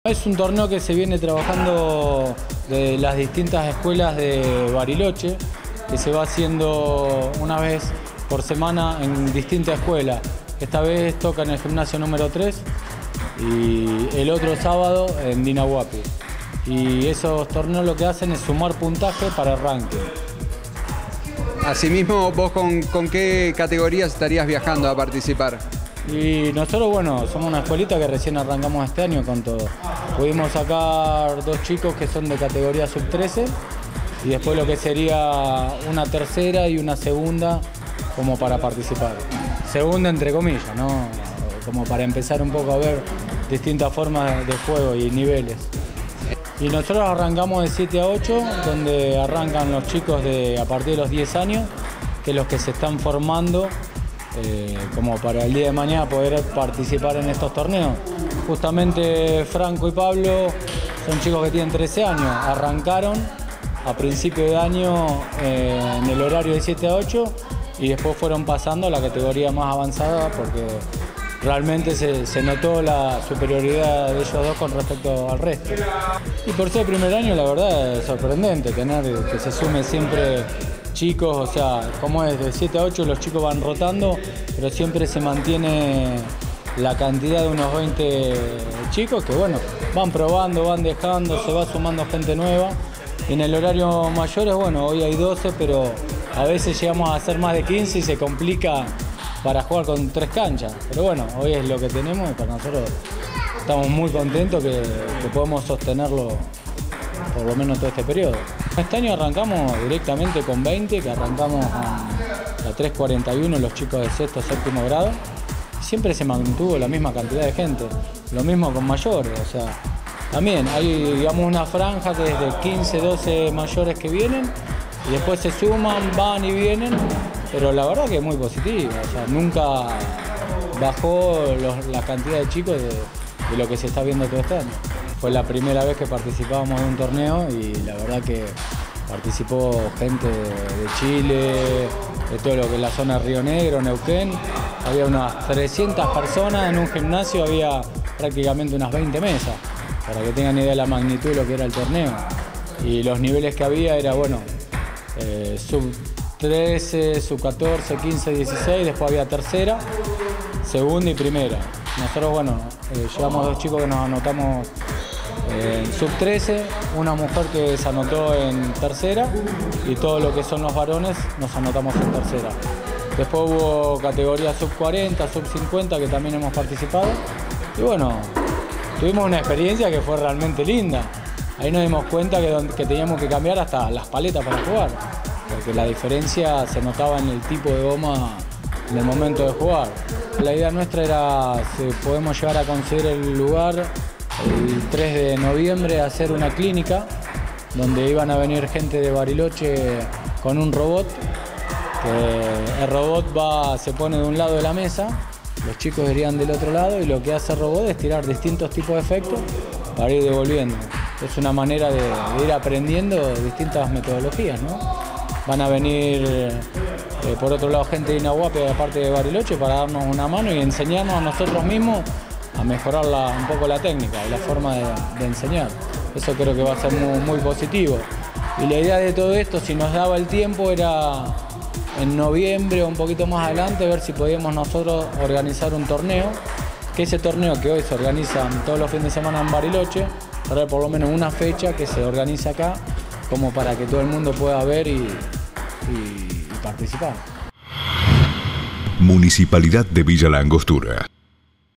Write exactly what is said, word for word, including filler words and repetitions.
Es un torneo que se viene trabajando de las distintas escuelas de Bariloche, que se va haciendo una vez por semana en distintas escuelas. Esta vez toca en el gimnasio número tres y el otro sábado en Dinahuapi. Y esos torneos lo que hacen es sumar puntaje para el ranking. Asimismo, ¿vos con, con qué categorías estarías viajando a participar? Y nosotros, bueno, somos una escuelita que recién arrancamos este año con todo. Pudimos sacar dos chicos que son de categoría sub trece y después lo que sería una tercera y una segunda como para participar. Segunda entre comillas, ¿no? Como para empezar un poco a ver distintas formas de juego y niveles. Y nosotros arrancamos de siete a ocho, donde arrancan los chicos de a partir de los diez años, que es los que se están formando eh, como para el día de mañana poder participar en estos torneos. Justamente Franco y Pablo son chicos que tienen trece años, arrancaron a principio de año eh, en el horario de siete a ocho y después fueron pasando a la categoría más avanzada porque realmente se, se notó la superioridad de ellos dos con respecto al resto. Y por ser el primer año, la verdad es sorprendente tener que se sume siempre chicos, o sea, como es de siete a ocho los chicos van rotando, pero siempre se mantiene la cantidad de unos veinte chicos que bueno, van probando, van dejando, se va sumando gente nueva. Y en el horario mayor es bueno, hoy hay doce, pero a veces llegamos a hacer más de quince y se complica para jugar con tres canchas. Pero bueno, hoy es lo que tenemos y para nosotros estamos muy contentos que, que podemos sostenerlo por lo menos todo este periodo. Este año arrancamos directamente con veinte, que arrancamos a, a tres cuarenta y uno los chicos de sexto, séptimo grado. Siempre se mantuvo la misma cantidad de gente, lo mismo con mayores, o sea, también hay digamos una franja que es de quince, doce mayores que vienen y después se suman, van y vienen, pero la verdad que es muy positiva, o sea, nunca bajó los, la cantidad de chicos de, de lo que se está viendo todo este año. Fue la primera vez que participábamos en un torneo y la verdad que participó gente de Chile, de todo lo que es la zona de Río Negro, Neuquén. Había unas trescientas personas en un gimnasio, había prácticamente unas veinte mesas, para que tengan idea de la magnitud de lo que era el torneo. Y los niveles que había era, bueno, eh, sub trece, sub catorce, quince, dieciséis, después había tercera, segunda y primera. Nosotros, bueno, eh, llevamos dos chicos que nos anotamos en sub trece, una mujer que se anotó en tercera y todo lo que son los varones nos anotamos en tercera. Después hubo categoría sub cuarenta, sub cincuenta que también hemos participado y bueno, tuvimos una experiencia que fue realmente linda. Ahí nos dimos cuenta que, que teníamos que cambiar hasta las paletas para jugar, porque la diferencia se notaba en el tipo de goma en el momento de jugar. La idea nuestra era si podemos llegar a conseguir el lugar el tres de noviembre a hacer una clínica donde iban a venir gente de Bariloche con un robot, que el robot va, se pone de un lado de la mesa, los chicos irían del otro lado y lo que hace el robot es tirar distintos tipos de efectos para ir devolviendo. Es una manera de, de ir aprendiendo distintas metodologías, ¿no? Van a venir eh, por otro lado gente de Dinahuapi, aparte de Bariloche, para darnos una mano y enseñarnos a nosotros mismos a mejorar la, un poco la técnica y la forma de, de enseñar. Eso creo que va a ser muy, muy positivo. Y la idea de todo esto, si nos daba el tiempo, era en noviembre o un poquito más adelante ver si podíamos nosotros organizar un torneo, que ese torneo que hoy se organiza todos los fines de semana en Bariloche, traer por lo menos una fecha que se organiza acá, como para que todo el mundo pueda ver y, y, y participar. Municipalidad de Villa La Angostura.